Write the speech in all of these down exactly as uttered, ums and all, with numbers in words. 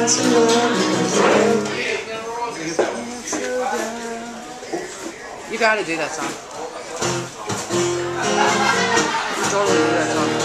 You gotta do that song. You totally do that song.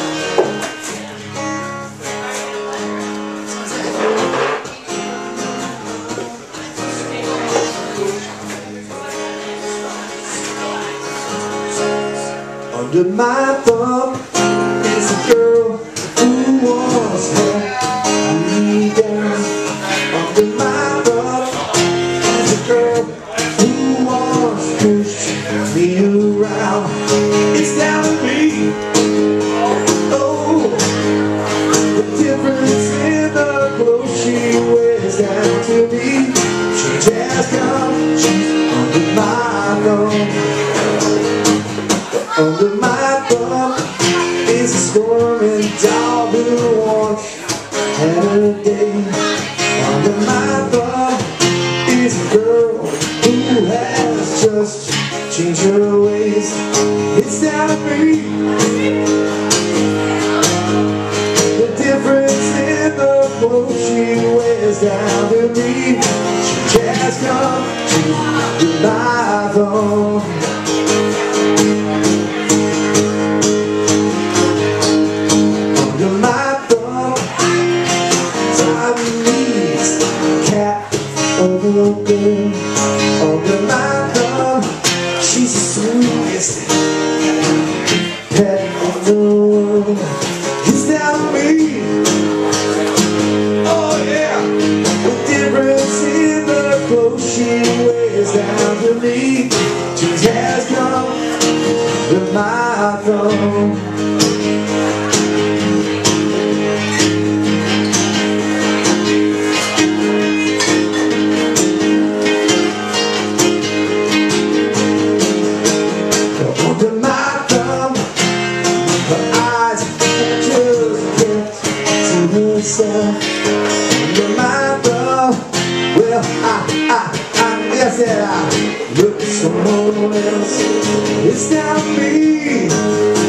Under my thumb is a girl who wants me down. Under my thumb is a girl who wants to push me around. It's down to me. Oh, the difference in the clothes she wears down to me. She just comes, she's under my thumb. Under my thumb is a squirming dog who wants a day. Under my thumb is a girl who has just changed her ways. It's down to me. The difference in the clothes she wears down to me. She just comes to my thumb. Under my thumb, she's the sweetest pet in the world. It's down to me. Oh yeah, the difference in the clothes she wears down to me. She has come to my thumb. Under my thumb, well, I, I, I guess that I look at someone else. It's down to me.